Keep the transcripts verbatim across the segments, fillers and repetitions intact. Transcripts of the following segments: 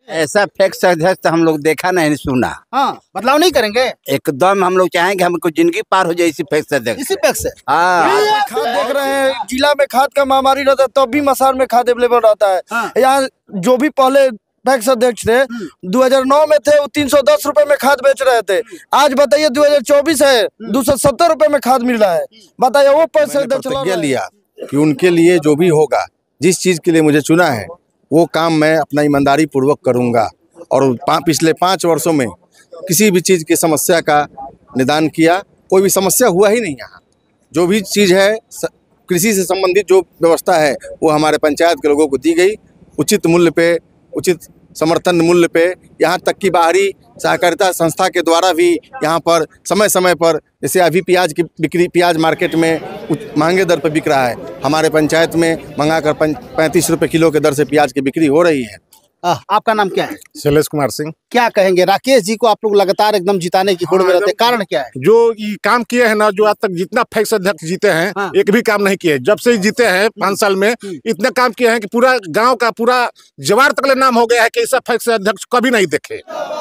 ऐसा फैक्स अध्यक्ष हम लोग देखा नहीं सुना। हाँ, बदलाव नहीं करेंगे एकदम हम लोग चाहेंगे हमको जिंदगी पार हो जाए इसी फैक्स अध्यक्ष इसी पैक से। हाँ खाद देख रहे हैं, जिला में खाद का महामारी रहता है तब भी मसार में खाद अवेलेबल रहता है। हाँ। यहाँ जो भी पहले पैक्स अध्यक्ष थे दो हज़ार नौ में थे, वो तीन सौ दस रुपए में खाद बेच रहे थे। आज बताइए दो हज़ार चौबीस है, दो सौ सत्तर रुपए में खाद मिल रहा है। बताइए वो पैसे अध्यक्ष प्रतिज्ञा लिया कि उनके लिए जो भी होगा, जिस चीज के लिए मुझे चुना है वो काम मैं अपना ईमानदारी पूर्वक करूंगा। और पा, पिछले पाँच वर्षों में किसी भी चीज़ की समस्या का निदान किया, कोई भी समस्या हुआ ही नहीं। यहाँ जो भी चीज़ है, कृषि से संबंधित जो व्यवस्था है वो हमारे पंचायत के लोगों को दी गई, उचित मूल्य पे, उचित समर्थन मूल्य पे। यहाँ तक कि बाहरी सहकारिता संस्था के द्वारा भी यहाँ पर समय समय पर, जैसे अभी प्याज की बिक्री, प्याज मार्केट में महंगे दर पर बिक रहा है, हमारे पंचायत में मंगाकर पैंतीस रुपये किलो के दर से प्याज की बिक्री हो रही है। आ, आपका नाम क्या है? शैलेश कुमार सिंह। क्या कहेंगे, राकेश जी को आप लोग लगातार एकदम जिताने की होड़ में रहते, कारण क्या है? जो ये काम किए हैं ना, जो आज तक जितना फैक्स अध्यक्ष जीते हैं, हाँ। एक भी काम नहीं किए। जब से जीते हैं पाँच साल में इतने काम किए हैं कि पूरा गांव का, पूरा जवार तक नाम हो गया है कि ऐसा फैक्स अध्यक्ष कभी नहीं देखे।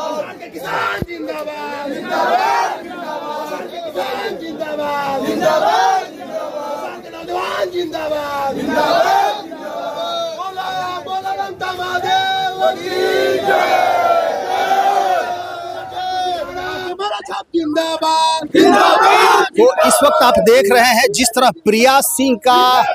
तो इस वक्त आप देख रहे हैं जिस तरह प्रिया सिंह का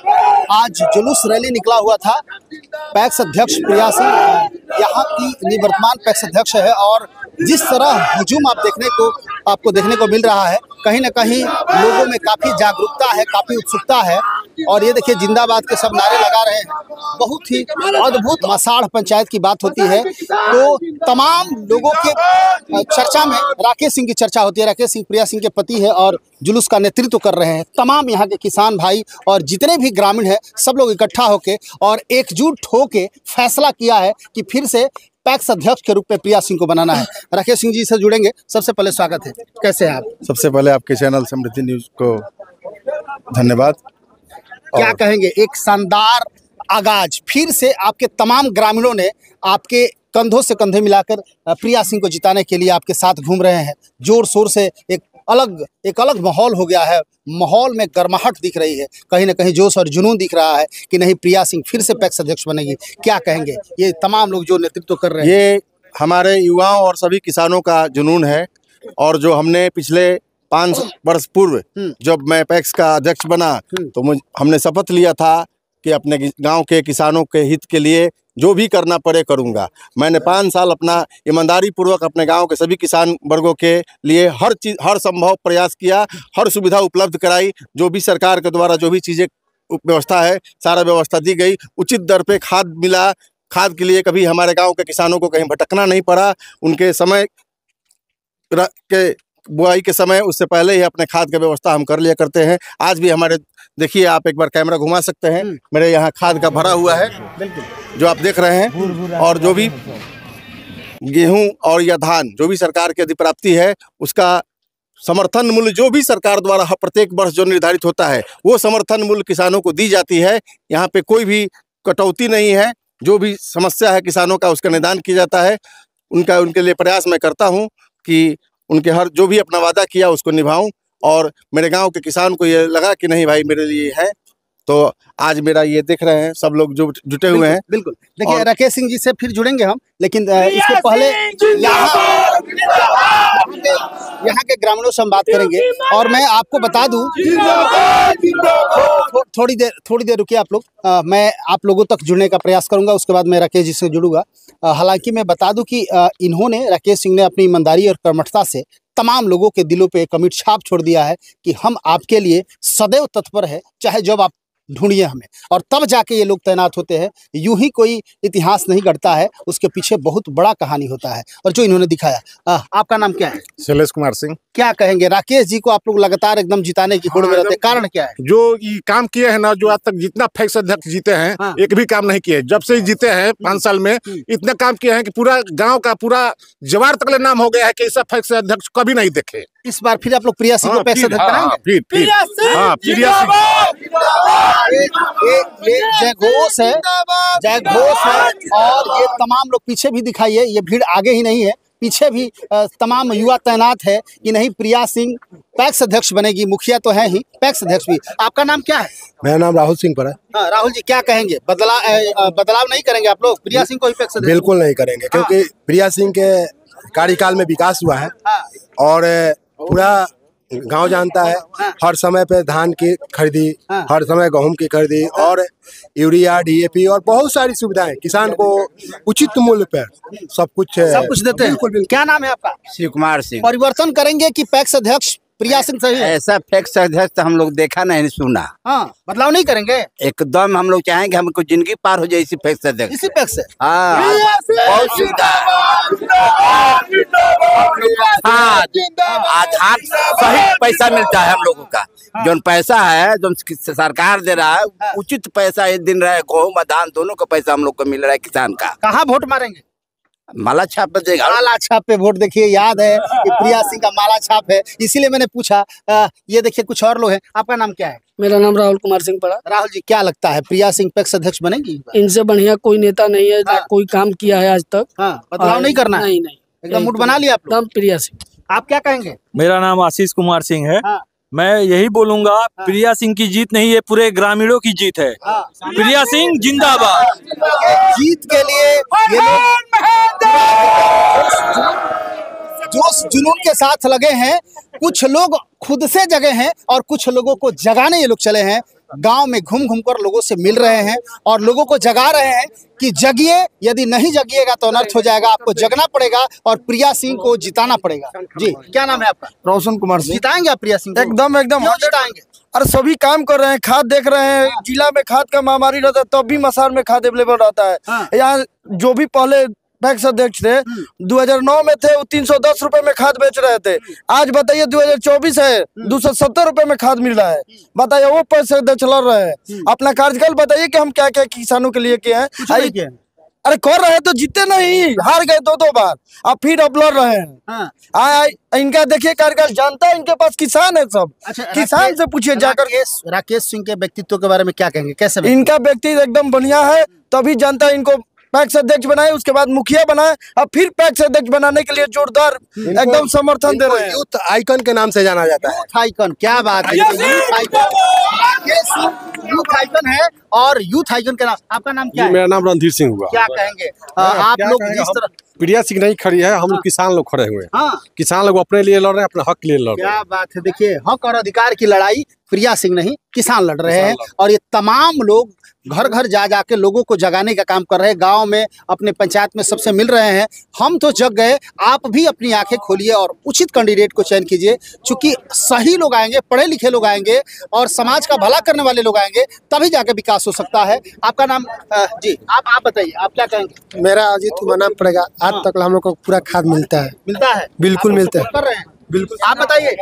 आज जुलूस रैली निकला हुआ था। पैक्स अध्यक्ष प्रिया सिंह यहाँ की निवर्तमान पैक्स अध्यक्ष है और जिस तरह हुजूम आप देखने को आपको देखने को मिल रहा है, कहीं ना कहीं लोगों में काफी जागरूकता है, काफी उत्सुकता है। और ये देखिए जिंदाबाद के सब नारे लगा रहे हैं। बहुत ही अद्भुत मसाढ़ पंचायत की बात होती है तो तमाम लोगों के चर्चा में राकेश सिंह की चर्चा होती है। राकेश सिंह प्रिया सिंह के पति है और जुलूस का नेतृत्व कर रहे हैं। तमाम यहाँ के किसान भाई और जितने भी ग्रामीण हैं सब लोग इकट्ठा होके और एकजुट होके फैसला किया है कि फिर से पैक्स अध्यक्ष के रूप में प्रिया सिंह को बनाना है। राकेश सिंह जी से जुड़ेंगे। सबसे पहले स्वागत है, कैसे हैं आप? सबसे पहले आपके चैनल समृद्धि न्यूज को धन्यवाद। क्या कहेंगे, एक शानदार आगाज, फिर से आपके तमाम ग्रामीणों ने आपके कंधों से कंधे मिलाकर प्रिया सिंह को जिताने के लिए आपके साथ घूम रहे हैं। जोर शोर से एक अलग एक अलग माहौल हो गया है। माहौल में गर्माहट दिख रही है, कहीं ना कहीं जोश और जुनून दिख रहा है कि नहीं प्रिया सिंह फिर से पैक्स अध्यक्ष बनेगी। क्या कहेंगे, ये तमाम लोग जो नेतृत्व कर रहे हैं? ये हमारे युवाओं और सभी किसानों का जुनून है। और जो हमने पिछले पाँच वर्ष पूर्व जब मैं पैक्स का अध्यक्ष बना तो मुझ हमने शपथ लिया था कि अपने गांव के किसानों के हित के लिए जो भी करना पड़े करूंगा। मैंने पाँच साल अपना ईमानदारी पूर्वक अपने गांव के सभी किसान वर्गों के लिए हर चीज, हर संभव प्रयास किया, हर सुविधा उपलब्ध कराई। जो भी सरकार के द्वारा जो भी चीज़ें व्यवस्था है, सारा व्यवस्था दी गई। उचित दर पे खाद मिला, खाद के लिए कभी हमारे गाँव के किसानों को कहीं भटकना नहीं पड़ा। उनके समय के बुआई के समय उससे पहले ही अपने खाद की व्यवस्था हम कर लिया करते हैं। आज भी हमारे, देखिए आप एक बार कैमरा घुमा सकते हैं, मेरे यहाँ खाद का भरा हुआ है जो आप देख रहे हैं। और जो भी गेहूं और या धान जो भी सरकार की अधिप्राप्ति है उसका समर्थन मूल्य जो भी सरकार द्वारा प्रत्येक वर्ष जो निर्धारित होता है वो समर्थन मूल्य किसानों को दी जाती है। यहाँ पे कोई भी कटौती नहीं है। जो भी समस्या है किसानों का उसका निदान किया जाता है। उनका उनके लिए प्रयास मैं करता हूँ कि उनके हर जो भी अपना वादा किया उसको निभाऊं। और मेरे गांव के किसान को ये लगा कि नहीं भाई मेरे लिए है, तो आज मेरा ये देख रहे हैं सब लोग जो जुटे हुए हैं। बिल्कुल। देखिए राकेश सिंह जी से फिर जुड़ेंगे हम, लेकिन इसके पहले यहाँ यहाँ के ग्रामीणों से हम बात करेंगे। और मैं आपको बता दूं, थो, थोड़ी देर थोड़ी देर रुकिए आप लोग, आ, मैं आप लोगों तक जुड़ने का प्रयास करूंगा, उसके बाद मैं राकेश जी से जुड़ूंगा। हालांकि मैं बता दूं कि आ, इन्होंने, राकेश सिंह ने अपनी ईमानदारी और कर्मठता से तमाम लोगों के दिलों पे एक अमिट छाप छोड़ दिया है कि हम आपके लिए सदैव तत्पर है, चाहे जब आप ढूंढिए हमें। और तब जाके ये लोग तैनात होते हैं। यूं ही कोई इतिहास नहीं घटता है, उसके पीछे बहुत बड़ा कहानी होता है और जो इन्होंने दिखाया। आ, आपका नाम क्या है? शैलेश कुमार सिंह। क्या कहेंगे, राकेश जी को आप लोग लगातार एकदम जिताने की होड़ में रहते, कारण क्या है? जो ये काम किए हैं ना, जो आज तक जितना फैक्स अध्यक्ष जीते हैं, हाँ। एक भी काम नहीं किए। जब से जीते हैं पाँच साल में इतने काम किए हैं कि पूरा गाँव का, पूरा जवार तक नाम हो गया है कि ऐसा फैक्स अध्यक्ष कभी नहीं देखे। इस बार फिर आप लोग प्रिया सिंह को पैक्स अध्यक्ष बनाएंगे? फिर फिर हाँ, प्रिया सिंह। ये ये ये जय घोष है, जय घोष है, और ये तमाम लोग पीछे भी दिखाइए, ये भीड़ आगे ही नहीं है, पीछे भी अ, तमाम युवा तैनात है कि नहीं प्रिया सिंह पैक्स अध्यक्ष बनेगी। मुखिया तो है ही, पैक्स अध्यक्ष भी। आपका नाम क्या है? मेरा नाम राहुल सिंह पर है। हाँ, राहुल जी क्या कहेंगे? बदला अ, बदलाव नहीं करेंगे आप लोग? प्रिया सिंह को ही पैक्स अध्यक्ष? बिल्कुल नहीं करेंगे, क्योंकि प्रिया सिंह के कार्यकाल में विकास हुआ है और पूरा गांव जानता है। हर समय पे धान की खरीदी, हर समय गेहूं की खरीदी और यूरिया, डीएपी और बहुत सारी सुविधाएं किसान को उचित मूल्य पर सब कुछ सब कुछ देते हैं। क्या नाम है आपका? शिव कुमार सिंह। परिवर्तन करेंगे कि पैक्स अध्यक्ष प्रिया सिंह सही है? ऐसा पैक्स अध्यक्ष तो हम लोग देखा नहीं सुना। हाँ, बदलाव नहीं करेंगे एकदम हम लोग चाहेंगे हमको जिंदगी पार हो जाए इसी पैक्स अध्यक्ष। इसी पैक्स से? हाँ, बहुत सुविधा आधार सही पैसा मिलता है हम लोगों का। जो पैसा है जो सरकार दे रहा है उचित पैसा, एक दिन रहे गेहूं धान दोनों का पैसा हम लोग को मिल रहा है किसान का। कहाँ वोट मारेंगे? माला छाप पे देगा। माला छाप पे वोट। देखिए याद है कि प्रिया सिंह का माला छाप है, इसीलिए मैंने पूछा। आ, ये देखिए कुछ और लोग हैं। आपका नाम क्या है? मेरा नाम राहुल कुमार सिंह पड़ा। राहुल जी क्या लगता है प्रिया सिंह पैक्स अध्यक्ष बनेगी? इनसे बढ़िया कोई नेता नहीं है, ना कोई काम किया है आज तक। हाँ, बदलाव नहीं करना? नहीं नहीं, एकदम मूड बना लिया आप लोग? एकदम प्रिया सिंह। आप क्या कहेंगे? मेरा नाम आशीष कुमार सिंह है। हाँ। मैं यही बोलूंगा, प्रिया सिंह की जीत नहीं है, पूरे ग्रामीणों की जीत है। प्रिया सिंह जिंदाबाद। जीत के लिए ये लोग जोश जुनून के साथ लगे हैं। कुछ लोग खुद से जगे हैं और कुछ लोगों को जगाने ये लोग चले हैं। गांव में घूम घूम कर लोगों से मिल रहे हैं और लोगों को जगा रहे हैं कि जगिए, यदि नहीं जगिएगा तो अनर्थ हो जाएगा, आपको जगना पड़ेगा और प्रिया सिंह को जिताना पड़ेगा। जी क्या नाम है आपका? रोशन कुमार सिंह। जिताएंगे आप प्रिया सिंह को? एकदम एकदम क्यों जिताएंगे? अरे सभी काम कर रहे हैं, खाद देख रहे हैं। जिला में खाद का महामारी रहता है तब भी मसार में खाद अवेलेबल रहता है। यहाँ जो भी पहले पैक्स अध्यक्ष थे दो हज़ार नौ में थे, वो तीन सौ दस रुपए में खाद बेच रहे थे। आज बताइए दो हज़ार चौबीस है, दो सौ सत्तर रुपए में खाद मिल रहा है। बताइए वो पैसे अध्यक्ष लड़ रहे हैं। अपना कार्यकाल बताइए कि हम क्या क्या किसानों के लिए किए हैं। अरे कर रहे हैं तो जीते नहीं, हार गए दो दो बार, अब फिर अब लड़ रहे हैं। हाँ। आ, इनका देखिए कार्यकाल जानता है, इनके पास किसान है सब। अच्छा, किसान से पूछिए जाकर। राकेश राकेश सिंह के व्यक्तित्व के बारे में क्या कहेंगे? कैसे? इनका व्यक्तित्व एकदम बढ़िया है, तभी जनता इनको पैक्स अध्यक्ष बनाए, उसके बाद मुखिया बनाए, अब फिर पैक्स अध्यक्ष बनाने के लिए जोरदार एकदम समर्थन दे रहे हैं। यूथ आइकन के नाम से जाना जाता है। यूथ आइकन, क्या बात है। यूथ आइकन, यूथ आइकन है और यूथ आइकन के नाम। आपका नाम क्या है? मेरा नाम रणधीर सिंह हुआ। क्या कहेंगे आप लोग जिस तरह? प्रिया सिंह नहीं खड़ी है, हम किसान लोग खड़े हुए हैं। हाँ, किसान लोग अपने लिए लड़ रहे हैं, अपने हक के लिए लड़ रहे हैं। क्या बात है। देखिए हक और अधिकार की लड़ाई प्रिया सिंह नहीं, किसान लड़ रहे हैं और ये तमाम लोग घर घर जा जाके लोगों को जगाने का काम कर रहे हैं। गांव में अपने पंचायत में सबसे मिल रहे हैं। हम तो जग गए, आप भी अपनी आंखें खोलिए और उचित कैंडिडेट को चयन कीजिए। चूंकि सही लोग आएंगे, पढ़े लिखे लोग आएंगे और समाज का भला करने वाले लोग आएंगे, तभी जाके विकास हो सकता है। आपका नाम? जी आप आप बताइए, आप क्या कहेंगे? मेरा अजीत मानना पड़ेगा। आज तक हम लोग को पूरा खाद मिलता है। मिलता है? बिल्कुल मिलता है। कर रहे हैं? बिल्कुल। आप बताइए,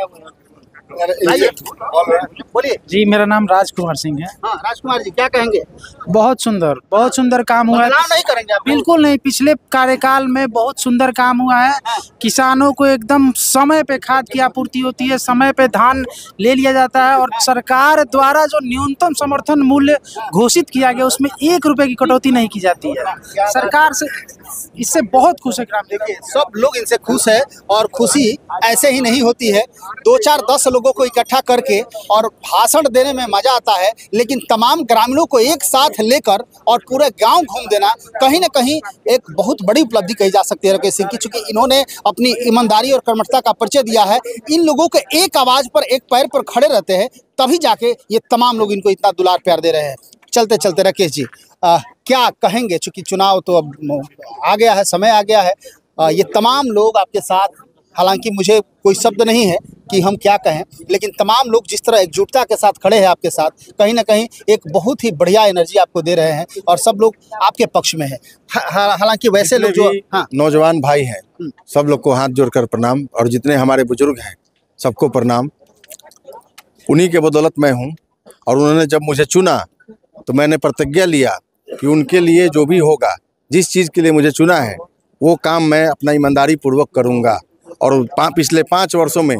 बोलिए। जी मेरा नाम राजकुमार सिंह है। हाँ, राजकुमार जी क्या कहेंगे? बहुत सुंदर बहुत सुंदर काम हुआ है। बदलाव नहीं करेंगे आप? बिल्कुल नहीं, पिछले कार्यकाल में बहुत सुंदर काम हुआ है। किसानों को एकदम समय पे खाद की आपूर्ति होती है, समय पे धान ले लिया जाता है और सरकार द्वारा जो न्यूनतम समर्थन मूल्य घोषित किया गया उसमें एक रुपए की कटौती नहीं की जाती है। सरकार से इससे बहुत खुश है ग्रामीण। देखिए सब लोग इनसे खुश है और खुशी ऐसे ही नहीं होती है। दो चार दस लोगों को इकट्ठा करके और भाषण देने में मजा आता है, लेकिन तमाम ग्रामीणों को एक साथ लेकर और पूरे गांव घूम देना कहीं ना कहीं एक बहुत बड़ी उपलब्धि कही जा सकती है राकेश सिंह की। चूंकि इन्होंने अपनी ईमानदारी और कर्मठता का परिचय दिया है। इन लोगों के एक आवाज पर, एक पैर पर खड़े रहते हैं, तभी जाके ये तमाम लोग इनको इतना दुलार प्यार दे रहे हैं। चलते चलते राकेश जी आ, क्या कहेंगे? चूंकि चुनाव तो अब आ गया है, समय आ गया है। आ, ये तमाम लोग आपके साथ, हालांकि मुझे कोई शब्द नहीं है कि हम क्या कहें, लेकिन तमाम लोग जिस तरह एकजुटता के साथ खड़े हैं आपके साथ, कहीं ना कहीं एक बहुत ही बढ़िया एनर्जी आपको दे रहे हैं और सब लोग आपके पक्ष में है। हालांकि वैसे लोग जो हाँ नौजवान भाई हैं, सब लोग को हाथ जोड़कर प्रणाम, और जितने हमारे बुजुर्ग हैं सबको प्रणाम। उन्हीं के बदौलत मैं हूँ और उन्होंने जब मुझे चुना तो मैंने प्रतिज्ञा लिया कि उनके लिए जो भी होगा, जिस चीज़ के लिए मुझे चुना है, वो काम मैं अपना ईमानदारी पूर्वक करूँगा। और पा, पिछले पाँच वर्षों में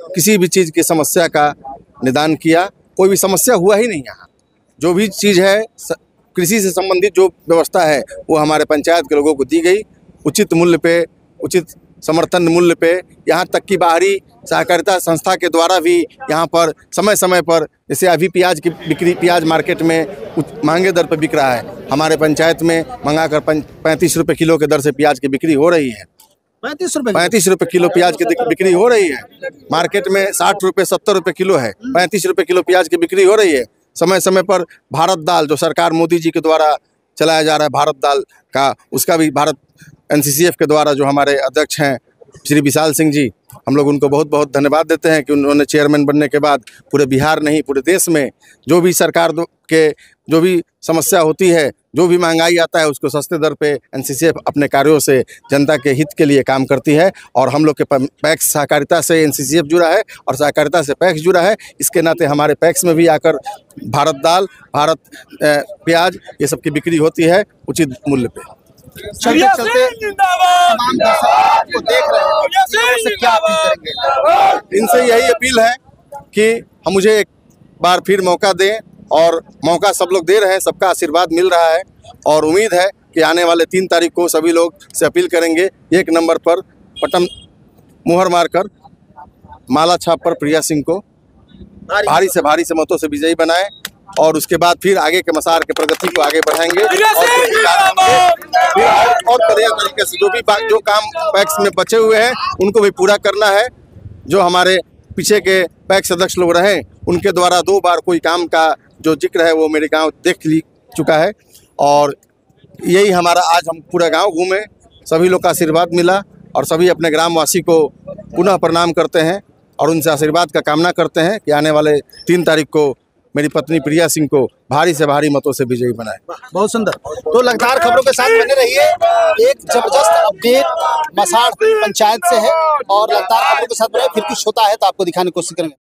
किसी भी चीज़ की समस्या का निदान किया। कोई भी समस्या हुआ ही नहीं यहाँ। जो भी चीज़ है, कृषि से संबंधित जो व्यवस्था है वो हमारे पंचायत के लोगों को दी गई, उचित मूल्य पे, उचित समर्थन मूल्य पे। यहाँ तक कि बाहरी सहकारिता संस्था के द्वारा भी यहाँ पर समय समय पर, जैसे अभी प्याज की बिक्री, प्याज मार्केट में महंगे दर पर बिक रहा है, हमारे पंचायत में मंगाकर पैंतीस रुपये किलो के दर से प्याज की बिक्री हो रही है। पैंतीस रुपए पैंतीस रुपये किलो प्याज की बिक्री हो रही है। मार्केट में साठ रुपये सत्तर रुपये किलो है, पैंतीस रुपये किलो प्याज की बिक्री हो रही है। समय समय पर भारत दाल, जो सरकार मोदी जी के द्वारा चलाया जा रहा है भारत दाल का, उसका भी Bharat N C C F के द्वारा जो हमारे अध्यक्ष हैं श्री विशाल सिंह जी, हम लोग उनको बहुत बहुत धन्यवाद देते हैं कि उन्होंने चेयरमैन बनने के बाद पूरे बिहार नहीं पूरे देश में जो भी सरकार के जो भी समस्या होती है, जो भी महंगाई आता है, उसको सस्ते दर पे एन सी सी एफ अपने कार्यों से जनता के हित के लिए काम करती है। और हम लोग के पैक्स सहकारिता से एन सी सी एफ जुड़ा है और सहकारिता से पैक्स जुड़ा है। इसके नाते हमारे पैक्स में भी आकर भारत दाल, भारत प्याज, ये सब की बिक्री होती है उचित मूल्य पे। चलते चलते तमाम दर्शक आपको देख रहे हैं, लोगों से क्या अपील करेंगे? इनसे यही अपील है कि हम मुझे एक बार फिर मौका दें, और मौका सब लोग दे रहे हैं, सबका आशीर्वाद मिल रहा है, और उम्मीद है कि आने वाले तीन तारीख को सभी लोग से अपील करेंगे, एक नंबर पर बटन मुहर मारकर माला छाप पर प्रिया सिंह को भारी से भारी से मतों से विजयी बनाएं, और उसके बाद फिर आगे के मसार के प्रगति को आगे बढ़ाएंगे। और और बढ़िया तरीके से जो भी जो काम पैक्स में बचे हुए हैं उनको भी पूरा करना है। जो हमारे पीछे के पैक्स अध्यक्ष लोग रहे, उनके द्वारा दो बार कोई काम का जो जिक्र है वो मेरे गांव देख ली चुका है, और यही हमारा आज हम पूरा गांव घूमे, सभी लोग का आशीर्वाद मिला, और सभी अपने ग्रामवासी को पुनः प्रणाम करते हैं और उनसे आशीर्वाद का कामना करते हैं कि आने वाले तीन तारीख को मेरी पत्नी प्रिया सिंह को भारी से भारी मतों से विजयी बनाए। बहुत सुंदर। तो लगातार खबरों के साथ बने रहिए, एक जबरदस्त अपडेट मसाढ़ पंचायत से है, और लगातार खबरों के साथ बने, फिर कुछ होता है तो आपको दिखाने की कोशिश करेंगे।